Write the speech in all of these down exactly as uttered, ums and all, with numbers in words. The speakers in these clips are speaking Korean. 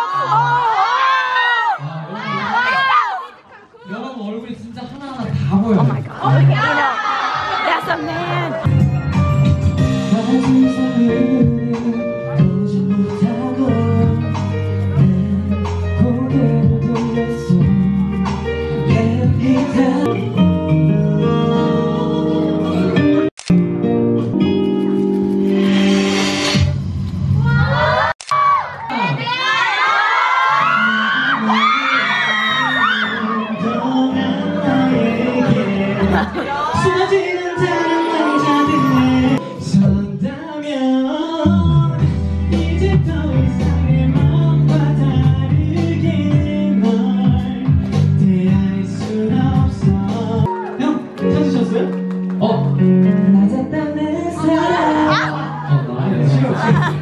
여러분 얼굴이 진짜 하나하나 다 보여요. Oh my god. You know, that's a man. 수많은 다른 남자들의 선다면 이제 더 이상의 마음과 다르게 널 대할 순 없어. 형 찾으셨어요? 어? 맞았다 내 사랑. 어, 나는 싫어.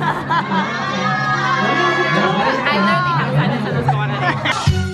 I literally have kind of this going on.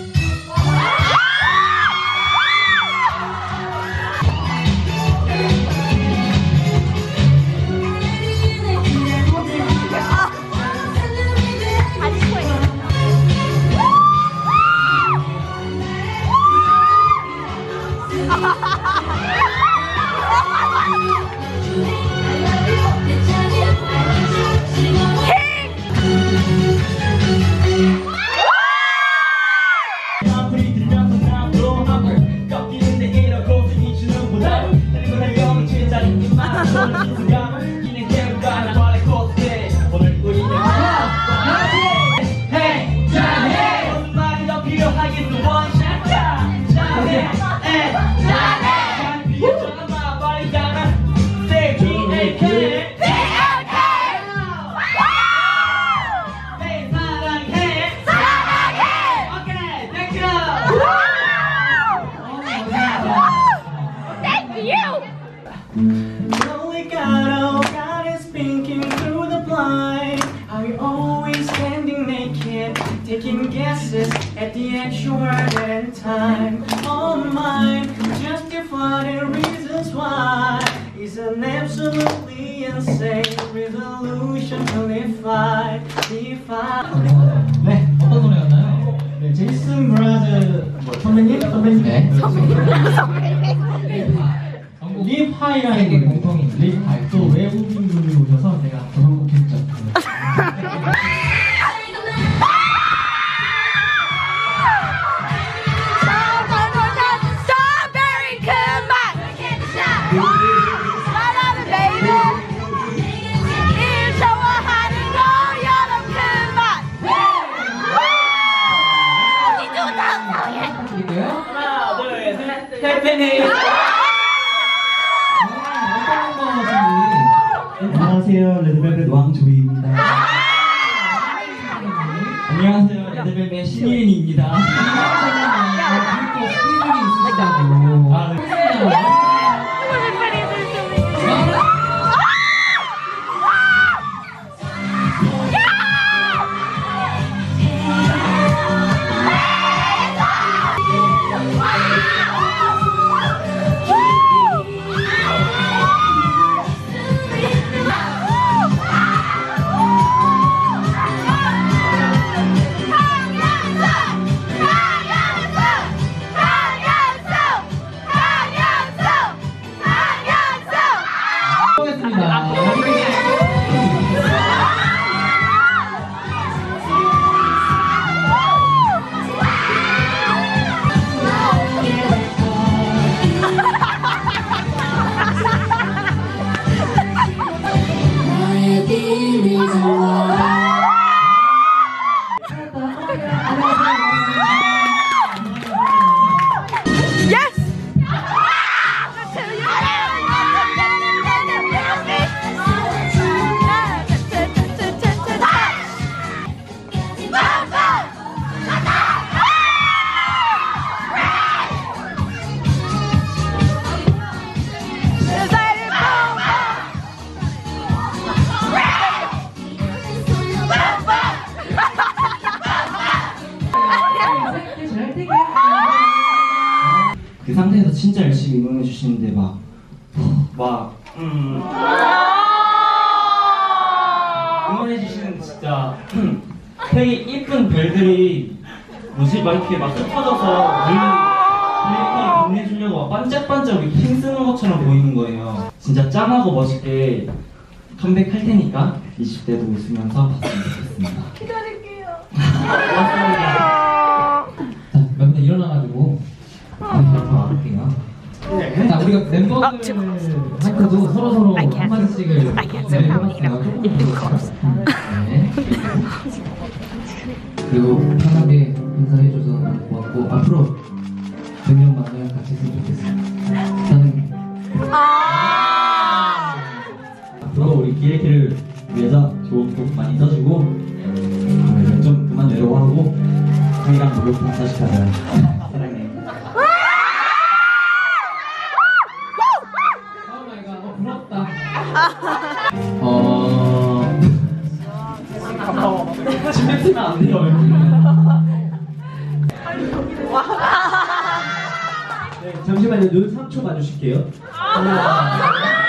Taking guesses at the actual and time on mine, justifying reasons why is an absolutely insane resolution to defy, defy. 네, 어떤 노래였나요? 네, 제이슨 브라즈 선배님? 선배님? 네. 립하이라는 게 공통인 립하이. 또 외국인 분이 오셔서 제가 더 선곡했죠. 일 좋아하는 거 여름 금방 안녕하세요, 레드벨벳 왕조이입니다. 안녕하세요, 레드벨벳 신유인입니다. 또 스케줄이 있으시다고. 아, 네. 그 상태에서 진짜 열심히 응원해 주시는데 막, 막, 음, 응원해 주시는 진짜 되게 이쁜 별들이 뭐지 막 이렇게 막 흩어져서 늘 이렇게 빛내주려고 막 반짝반짝 이렇게 힘쓰는 것처럼 보이는 거예요. 진짜 짱하고 멋있게 컴백할 테니까 이십 대도 웃으면서 봤으면 좋겠습니다. 기다릴게요. 고맙습니다. 자, 멤버들 일어나가지고 한번 할게요. 자, 우리가 멤버들한테도 서로 서로 한 마디씩을 해봤어요. 네. 그리고 편하게 인사해줘서 고맙고 앞으로 백 년 만나면 같이 했으면 좋겠어요. 저는 앞으로 우리 기레기를 위해서 좋은 곡 많이 써주고 아, 좀 그만 내려고 하고 형이랑 목욕 다시 가자. 사랑해. 부럽다. 어. 침 뱉으면 안 돼요. 네, 잠시만요. 눈 삼 초 봐주실게요. 하나,